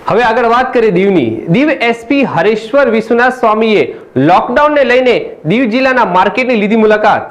હવે આગળ વાત કરીએ દીવની। દીવ એસપી હરેશ્વર વિશ્વનાથ સ્વામીએ લોકડાઉનને લઈને દીવ જિલ્લાના માર્કેટની લીધી મુલાકાત।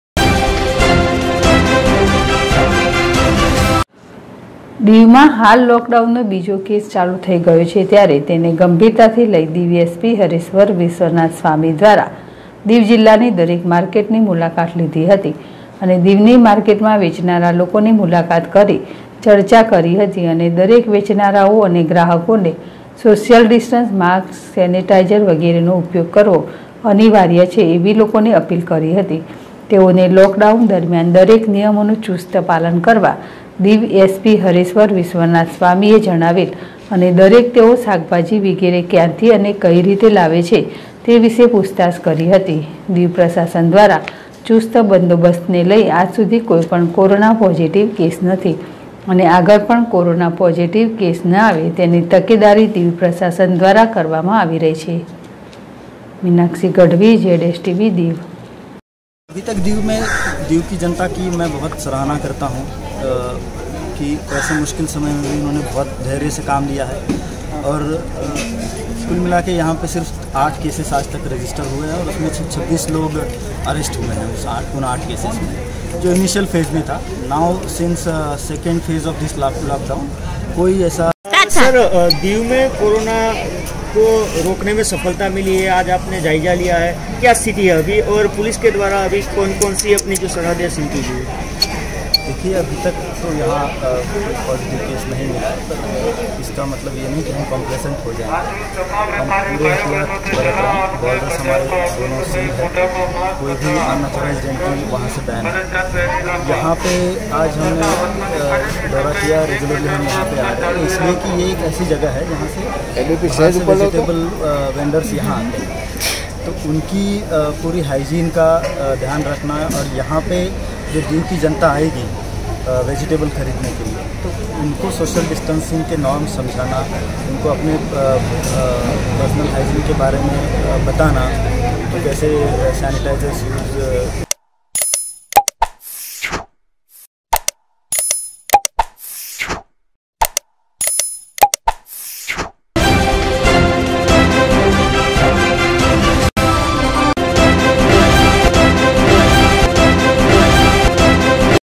દીવમાં હાલ લોકડાઉનનો બીજો કેસ ચાલુ થઈ ગયો છે, ત્યારે તેને ગંભીરતાથી લઈ દીવ એસપી હરેશ્વર વિશ્વનાથ સ્વામી દ્વારા દીવ જિલ્લાની દરેક માર્કેટની મુલાકાત લીધી હતી અને દીવની માર્કેટમાં વેચનારા લોકોની મુલાકાત કરી ચર્ચા કરી હતી અને દરેક વેચનારાઓ અને ગ્રાહકોને સોશિયલ ડિસ્ટન્સ, માસ્ક, સેનિટાઈઝર વગેરેનો ઉપયોગ કરવો અનિવાર્ય છે એવી લોકોને અપીલ કરી હતી। તેઓને લોકડાઉન દરમિયાન દરેક નિયમોનું ચુસ્ત પાલન કરવા દીવ એસપી હરેશ્વર વિશ્વનાથ સ્વામીએ જણાવેલ અને દરેક તેઓ શાકભાજી વગેરે ક્યાંથી અને કઈ રીતે લાવે છે તે વિશે પૂછતાછ કરી હતી। દીવ પ્રશાસન દ્વારા ચુસ્ત બંદોબસ્તને લઈ આજ સુધી કોઈપણ કોરોના પોઝિટિવ કેસ નથી અને આગળ પણ કોરોના પોઝિટિવ કેસ ન આવે તેની તકેદારી દીવ પ્રશાસન દ્વારા કરવામાં આવી રહી છે। मीनाक्षी गढ़वी, ZSTV, दीव। अभी तक दीव की जनता की मैं बहुत सराहना करता हूँ कि ऐसे मुश्किल समय में भी उन्होंने बहुत धैर्य से काम लिया है और कुल मिला के यहाँ पे सिर्फ 8 केसेस आज तक रजिस्टर हुए हैं और उसमें 26 लोग अरेस्ट हुए हैं उस 8 केसेस में, जो इनिशियल फेज में था। Now since second phase of this lockdown कोई ऐसा। सर, दीव में कोरोना को रोकने में सफलता मिली है, आज आपने जायजा लिया है, क्या स्थिति है अभी और पुलिस के द्वारा अभी कौन कौन सी अपनी जो सरहदें सील की गई है? देखिए, अभी तक तो यहाँ कोई पॉजिटिव केस नहीं मिला है, पर इसका मतलब ये नहीं कि हम कॉम्प्लेसेंट हो जाएंगे। हम पूरे एहतियात बरत रहे हैं। बॉर्डर्स हमारे दोनों सील है, कोई भी अनऑथराइज्ड एंट्री वहाँ से बैन है। यहाँ पे आज हमने दौरा किया, रेगुलरली हम यहाँ पे आ रहे हैं इसलिए कि ये एक ऐसी जगह है जहाँ से वेजिटेबल वेंडर्स यहाँ आते हैं, तो उनकी पूरी हाइजीन का ध्यान रखना और यहाँ पे जो दीव की जनता आएगी वेजिटेबल खरीदने के लिए, तो उनको सोशल डिस्टेंसिंग के नॉर्म समझाना, उनको अपने पर्सनल हाइजीन के बारे में बताना, तो कैसे सैनिटाइजर्स यूज़